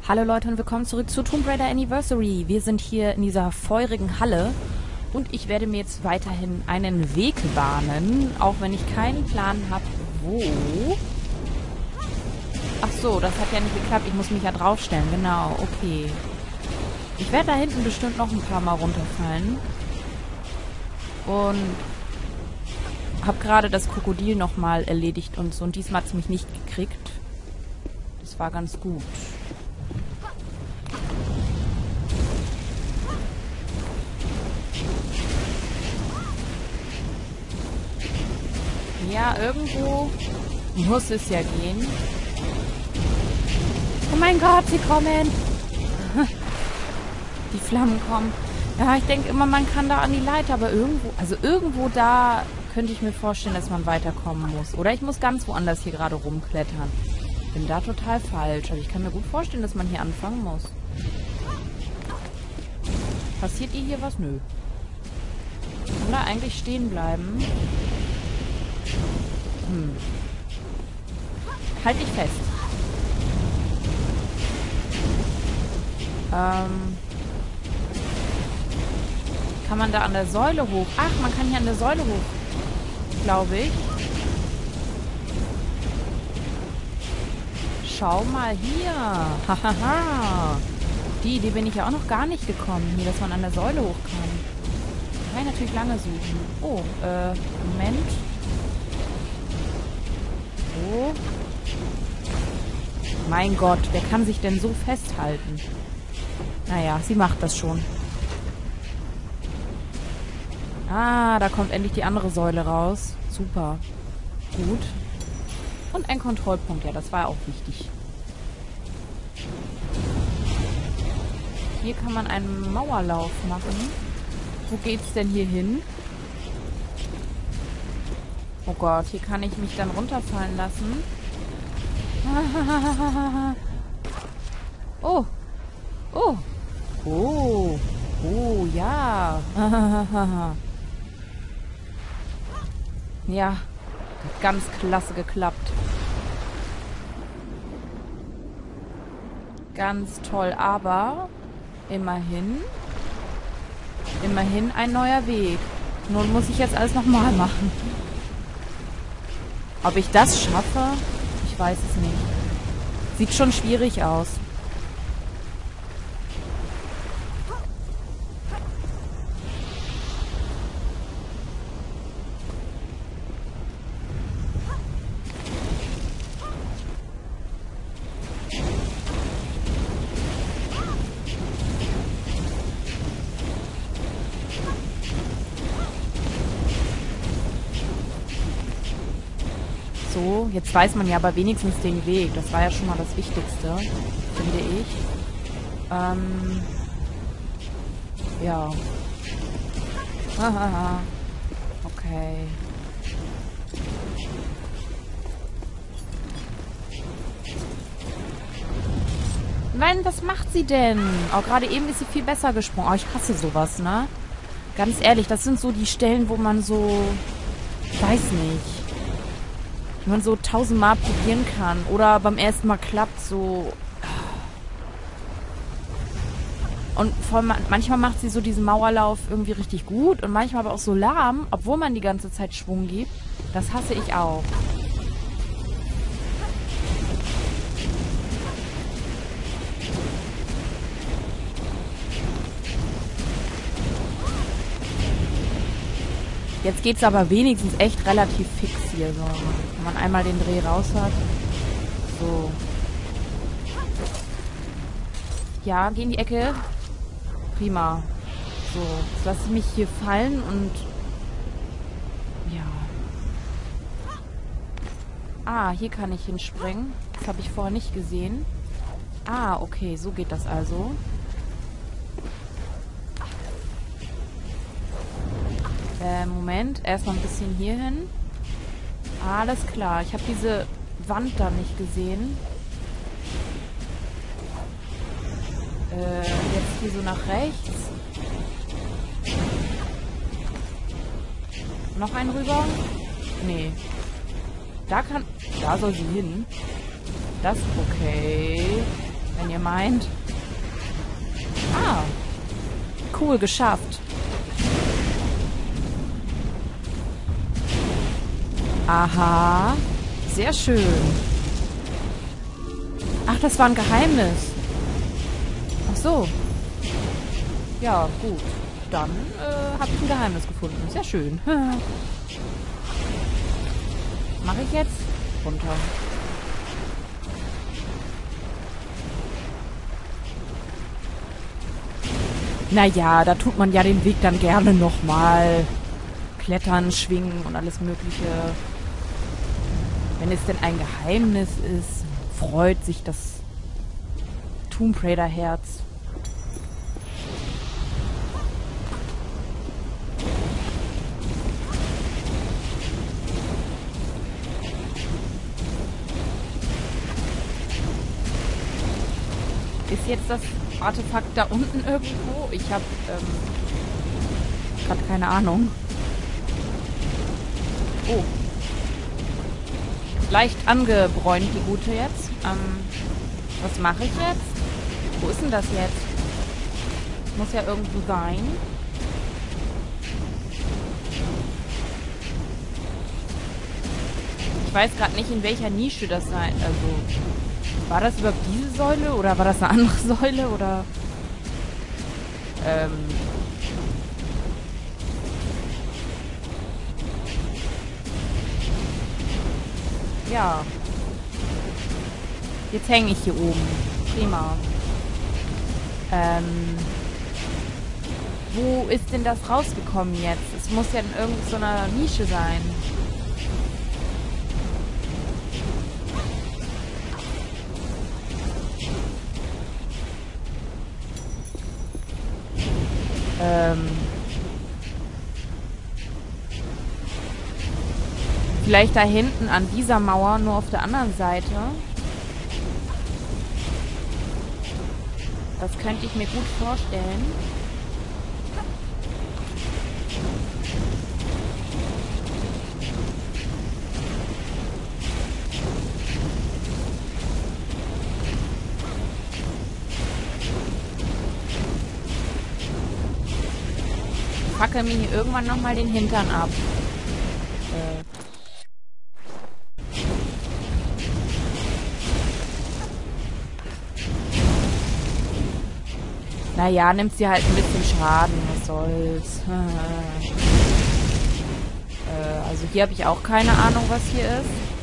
Hallo Leute und willkommen zurück zu Tomb Raider Anniversary. Wir sind hier in dieser feurigen Halle und ich werde mir jetzt weiterhin einen Weg bahnen, auch wenn ich keinen Plan habe, wo. Ach so, das hat ja nicht geklappt. Ich muss mich ja draufstellen. Genau, okay. Ich werde da hinten bestimmt noch ein paar Mal runterfallen. Und habe gerade das Krokodil nochmal erledigt und so. Und diesmal hat es mich nicht gekriegt. Das war ganz gut. Ja, irgendwo muss es ja gehen. Oh mein Gott, sie kommen! Die Flammen kommen. Ja, ich denke immer, man kann da an die Leiter, aber irgendwo da könnte ich mir vorstellen, dass man weiterkommen muss. Oder ich muss ganz woanders hier gerade rumklettern. Bin da total falsch. Aber ich kann mir gut vorstellen, dass man hier anfangen muss. Passiert ihr hier was? Nö. Kann da eigentlich stehen bleiben? Halt dich fest. Kann man da an der Säule hoch? Ach, man kann hier an der Säule hoch. Glaube ich. Schau mal hier. Hahaha. Die Idee bin ich ja auch noch gar nicht gekommen. Hier, dass man an der Säule hoch kann. Kann ich natürlich lange suchen. Oh, Moment. So. Mein Gott, wer kann sich denn so festhalten? Naja, sie macht das schon. Ah, da kommt endlich die andere Säule raus. Super. Gut. Und ein Kontrollpunkt, ja, das war auch wichtig. Hier kann man einen Mauerlauf machen. Wo geht's denn hier hin? Oh Gott, hier kann ich mich dann runterfallen lassen. Oh. Oh. Oh. Oh, ja. Ja. Hat ganz klasse geklappt. Ganz toll, aber immerhin ein neuer Weg. Nun muss ich jetzt alles nochmal machen. Ob ich das schaffe? Ich weiß es nicht. Sieht schon schwierig aus. So, jetzt weiß man ja aber wenigstens den Weg. Das war ja schon mal das Wichtigste, finde ich. Ja. Okay. Nein, was macht sie denn? Oh, gerade eben ist sie viel besser gesprungen. Oh, ich hasse sowas, ne? Ganz ehrlich, das sind so die Stellen, wo man so... Ich weiß nicht. Wenn man so 1000-mal probieren kann. Oder beim ersten Mal klappt so... Und manchmal macht sie so diesen Mauerlauf irgendwie richtig gut. Und manchmal aber auch so lahm, obwohl man die ganze Zeit Schwung gibt. Das hasse ich auch. Jetzt geht's aber wenigstens echt relativ fix hier. So. Wenn man einmal den Dreh raus hat. So. Ja, geh in die Ecke. Prima. So, jetzt lasse ich mich hier fallen und... Ja. Ah, hier kann ich hinspringen. Das habe ich vorher nicht gesehen. Ah, okay, so geht das also. Moment, erstmal ein bisschen hier hin. Alles klar, ich habe diese Wand da nicht gesehen. Jetzt hier so nach rechts. Noch einen rüber? Nee. Da soll sie hin. Das, okay. Wenn ihr meint. Ah. Cool, geschafft. Aha. Sehr schön. Ach, das war ein Geheimnis. Ach so. Ja, gut. Dann habe ich ein Geheimnis gefunden. Sehr schön. Mache ich jetzt? Runter. Naja, da tut man ja den Weg dann gerne nochmal. Klettern, schwingen und alles Mögliche. Wenn es denn ein Geheimnis ist, freut sich das Tomb Raider Herz. Ist jetzt das Artefakt da unten irgendwo? Ich habe gerade keine Ahnung. Oh. Leicht angebräunt, die Gute jetzt. Was mache ich jetzt? Wo ist denn das jetzt? Muss ja irgendwo sein. Ich weiß gerade nicht, in welcher Nische das sein. Also, war das überhaupt diese Säule oder war das eine andere Säule oder? Ja. Jetzt hänge ich hier oben. Prima. Wo ist denn das rausgekommen jetzt? Es muss ja in irgendeiner Nische sein. Vielleicht da hinten an dieser Mauer, nur auf der anderen Seite. Das könnte ich mir gut vorstellen. Ich packe mir hier irgendwann nochmal den Hintern ab. Naja, nimmt sie halt ein bisschen Schaden. Was soll's. Also hier habe ich auch keine Ahnung, was hier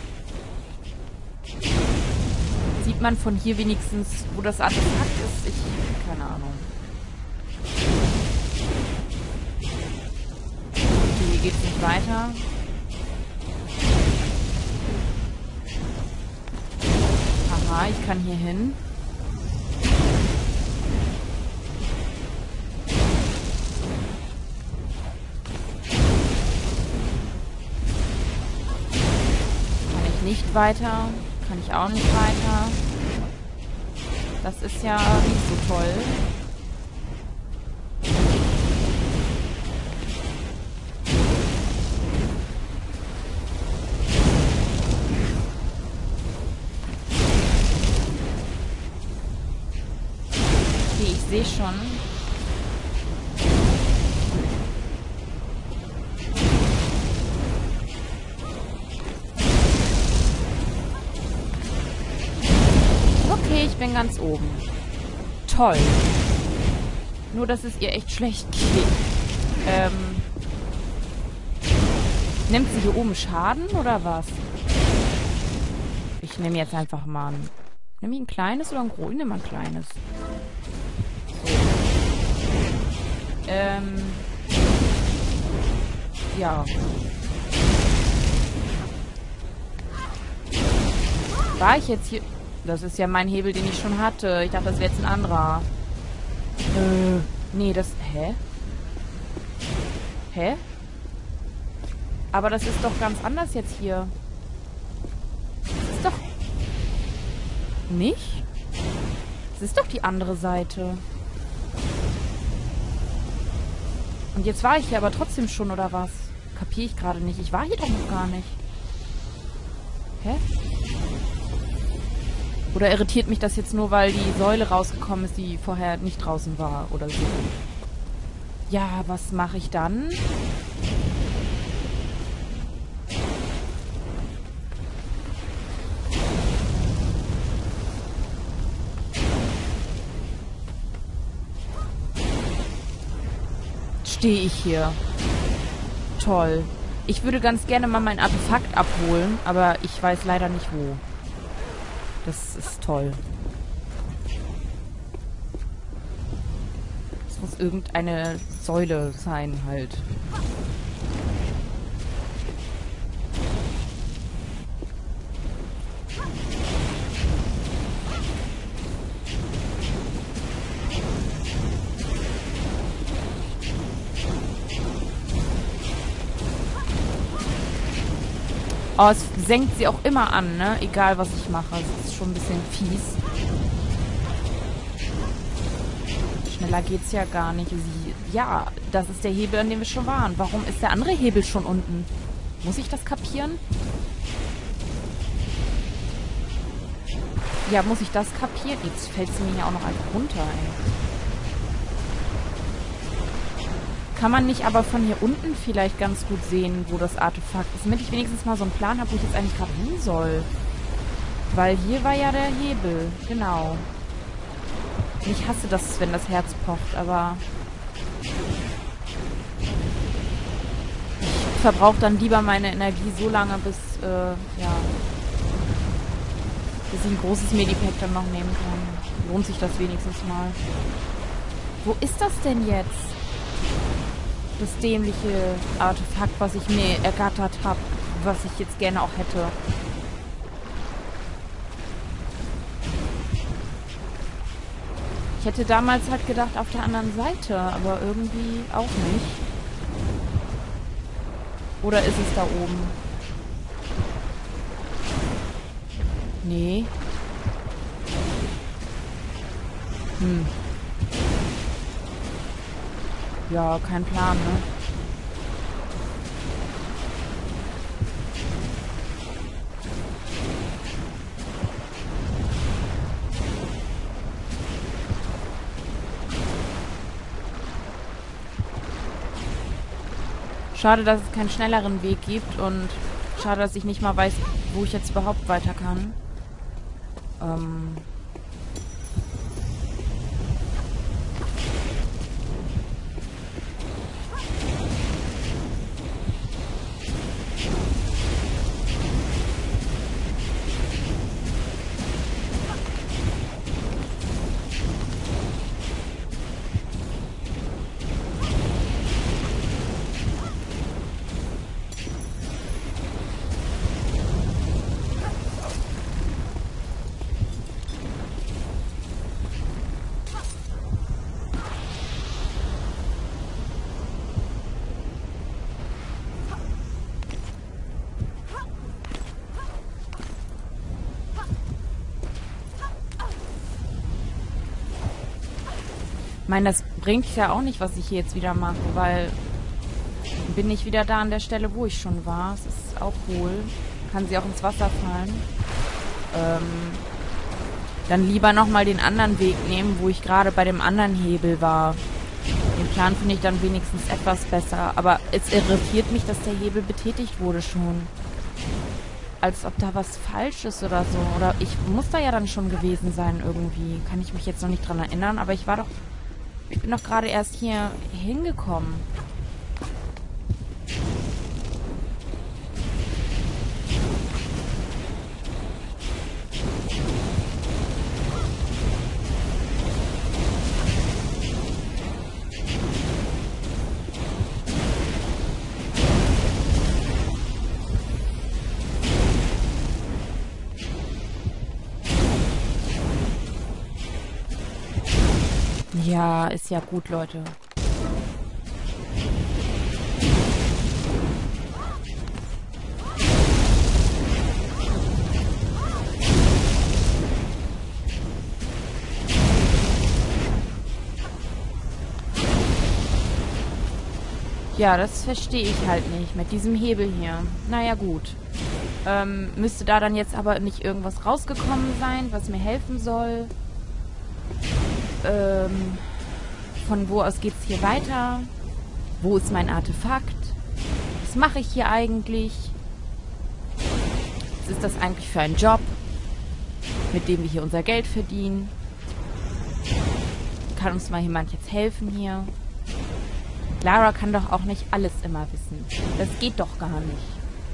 ist. Sieht man von hier wenigstens, wo das Artefakt ist? Ich habe keine Ahnung. Okay, hier geht's nicht weiter. Aha, ich kann hier hin. Nicht weiter. Kann ich auch nicht weiter. Das ist ja nicht so toll. Okay, ich sehe schon. Okay, ich bin ganz oben. Toll. Nur, dass es ihr echt schlecht geht. Nimmt sie hier oben Schaden oder was? Ich nehme jetzt einfach mal ein... Nehme ich ein kleines oder ein großes? Ich nehme mal ein kleines. So. Ja. War ich jetzt hier... Das ist ja mein Hebel, den ich schon hatte. Ich dachte, das wäre jetzt ein anderer. Nee, das... Hä? Hä? Aber das ist doch ganz anders jetzt hier. Das ist doch... Nicht? Das ist doch die andere Seite. Und jetzt war ich hier aber trotzdem schon, oder was? Kapiere ich gerade nicht. Ich war hier doch noch gar nicht. Hä? Oder irritiert mich das jetzt nur, weil die Säule rausgekommen ist, die vorher nicht draußen war oder so? Ja, was mache ich dann? Stehe ich hier. Toll. Ich würde ganz gerne mal mein Artefakt abholen, aber ich weiß leider nicht wo. Das ist toll. Es muss irgendeine Säule sein halt. Oh, es senkt sie auch immer an, ne? Egal, was ich mache. Es ist schon ein bisschen fies. Schneller geht's ja gar nicht. Ja, das ist der Hebel, an dem wir schon waren. Warum ist der andere Hebel schon unten? Muss ich das kapieren? Ja, muss ich das kapieren? Jetzt fällt sie mir ja auch noch einfach runter, ey. Kann man nicht aber von hier unten vielleicht ganz gut sehen, wo das Artefakt ist, damit ich wenigstens mal so einen Plan habe, wo ich jetzt eigentlich gerade hin soll. Weil hier war ja der Hebel, genau. Ich hasse das, wenn das Herz pocht, aber ich verbrauche dann lieber meine Energie so lange, bis ich ein großes Medipack dann noch nehmen kann. Lohnt sich das wenigstens mal. Wo ist das denn jetzt? Das dämliche Artefakt, was ich mir ergattert habe, was ich jetzt gerne auch hätte. Ich hätte damals halt gedacht, auf der anderen Seite, aber irgendwie auch nicht. Oder ist es da oben? Nee. Ja, kein Plan, ne? Schade, dass es keinen schnelleren Weg gibt und schade, dass ich nicht mal weiß, wo ich jetzt überhaupt weiter kann. Ich meine, das bringt ja auch nicht, was ich hier jetzt wieder mache, weil bin ich wieder da an der Stelle, wo ich schon war. Es ist auch hohl. Kann sie auch ins Wasser fallen. Dann lieber nochmal den anderen Weg nehmen, wo ich gerade bei dem anderen Hebel war. Den Plan finde ich dann wenigstens etwas besser. Aber es irritiert mich, dass der Hebel betätigt wurde schon. Als ob da was falsch ist oder so. Oder ich muss da ja dann schon gewesen sein irgendwie. Kann ich mich jetzt noch nicht dran erinnern. Aber ich bin doch gerade erst hier hingekommen. Ja, ist ja gut, Leute. Ja, das verstehe ich halt nicht mit diesem Hebel hier. Naja, gut. Müsste da dann jetzt aber nicht irgendwas rausgekommen sein, was mir helfen soll. Von wo aus geht's hier weiter? Wo ist mein Artefakt? Was mache ich hier eigentlich? Was ist das eigentlich für ein Job, mit dem wir hier unser Geld verdienen? Kann uns mal jemand jetzt helfen hier? Lara kann doch auch nicht alles immer wissen. Das geht doch gar nicht.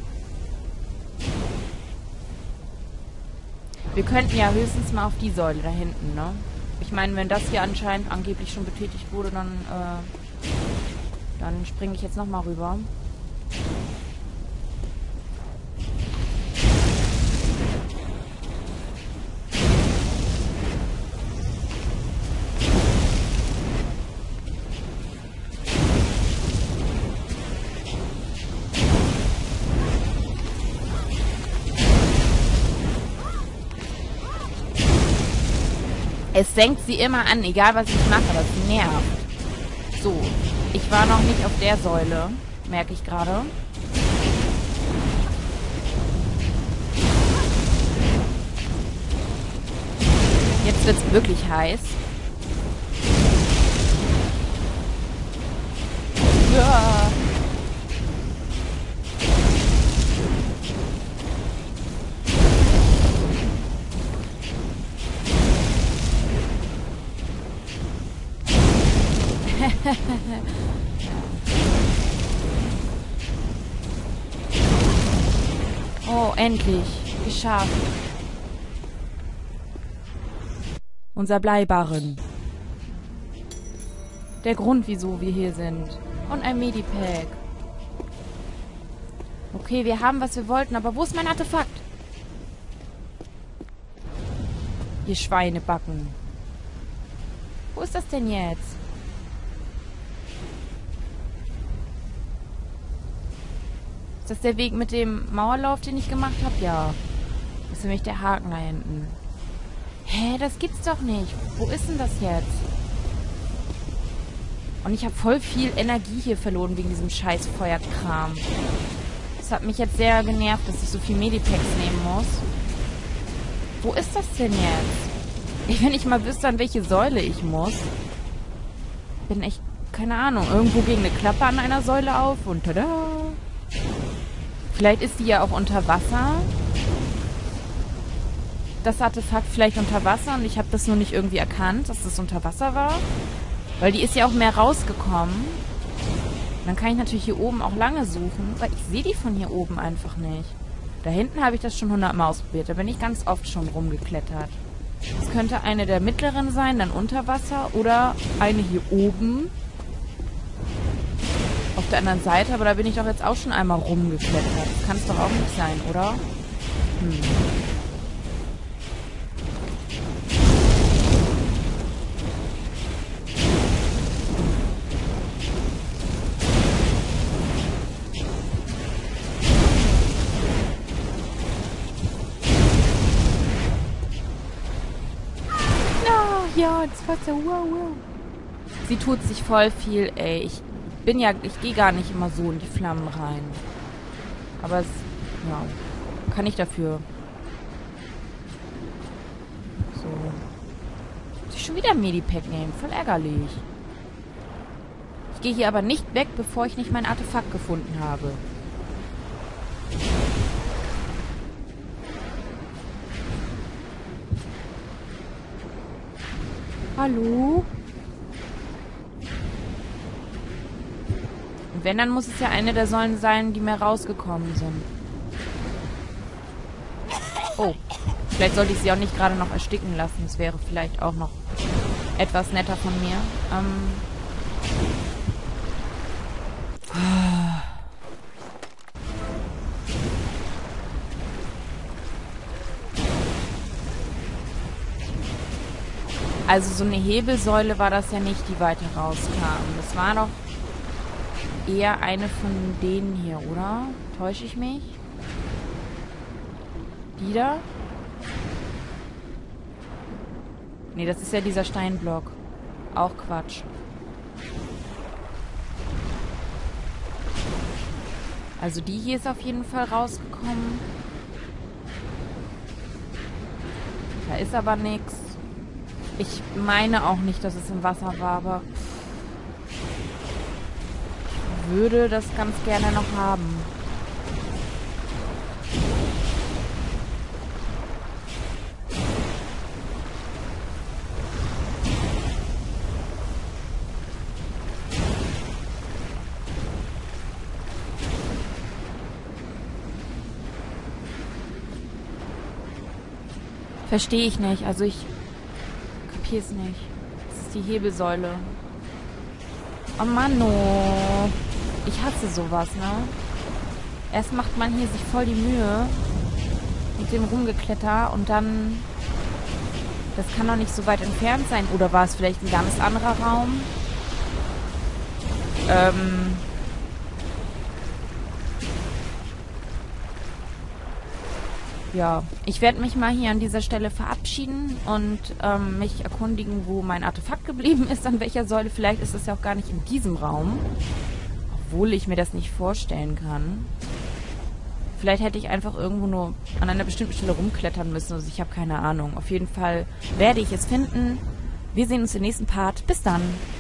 Wir könnten ja höchstens mal auf die Säule da hinten, ne? Ich meine, wenn das hier anscheinend angeblich schon betätigt wurde, dann springe ich jetzt nochmal rüber. Es senkt sie immer an, egal was ich mache, das nervt. So, ich war noch nicht auf der Säule, merke ich gerade. Jetzt wird es wirklich heiß. Ja. Oh, endlich. Geschafft. Unser Bleibarren. Der Grund, wieso wir hier sind. Und ein Medipack. Okay, wir haben, was wir wollten, aber wo ist mein Artefakt? Ihr Schweinebacken. Wo ist das denn jetzt? Ist das der Weg mit dem Mauerlauf, den ich gemacht habe? Ja. Das ist nämlich der Haken da hinten. Hä, das gibt's doch nicht. Wo ist denn das jetzt? Und ich habe voll viel Energie hier verloren wegen diesem scheiß Feuerkram. Das hat mich jetzt sehr genervt, dass ich so viel Medipacks nehmen muss. Wo ist das denn jetzt? Wenn ich mal wüsste, an welche Säule ich muss. Bin echt, keine Ahnung, irgendwo gegen eine Klappe an einer Säule auf und tada! Vielleicht ist die ja auch unter Wasser. Das Artefakt vielleicht unter Wasser und ich habe das nur nicht irgendwie erkannt, dass das unter Wasser war. Weil die ist ja auch mehr rausgekommen. Dann kann ich natürlich hier oben auch lange suchen, weil ich sehe die von hier oben einfach nicht. Da hinten habe ich das schon 100-mal ausprobiert. Da bin ich ganz oft schon rumgeklettert. Das könnte eine der mittleren sein, dann unter Wasser oder eine hier oben. Auf der anderen Seite, aber da bin ich doch jetzt auch schon einmal rumgeklettert. Das kann es doch auch nicht sein, oder? Ja, das Wasser, wow. Sie tut sich voll viel, ey. Ich gehe gar nicht immer so in die Flammen rein. Aber es, ja, kann ich dafür. So. Muss ich schon wieder ein Medipack nehmen? Voll ärgerlich. Ich gehe hier aber nicht weg, bevor ich nicht mein Artefakt gefunden habe. Hallo? Und wenn, dann muss es ja eine der Säulen sein, die mehr rausgekommen sind. Oh. Vielleicht sollte ich sie auch nicht gerade noch ersticken lassen. Das wäre vielleicht auch noch etwas netter von mir. Also so eine Hebelsäule war das ja nicht, die weiter rauskam. Das war doch eher eine von denen hier, oder? Täusche ich mich? Die da? Nee, das ist ja dieser Steinblock. Auch Quatsch. Also die hier ist auf jeden Fall rausgekommen. Da ist aber nichts. Ich meine auch nicht, dass es im Wasser war, aber ich würde das ganz gerne noch haben. Verstehe ich nicht. Also ich kapiere es nicht. Das ist die Hebelsäule. Oh Mann, oh. Ich hasse sowas, ne? Erst macht man hier sich voll die Mühe mit dem Rumgekletter und dann... Das kann doch nicht so weit entfernt sein. Oder war es vielleicht ein ganz anderer Raum? Ja, ich werde mich mal hier an dieser Stelle verabschieden und mich erkundigen, wo mein Artefakt geblieben ist, an welcher Säule. Vielleicht ist es ja auch gar nicht in diesem Raum, obwohl ich mir das nicht vorstellen kann. Vielleicht hätte ich einfach irgendwo nur an einer bestimmten Stelle rumklettern müssen. Also ich habe keine Ahnung. Auf jeden Fall werde ich es finden. Wir sehen uns im nächsten Part. Bis dann.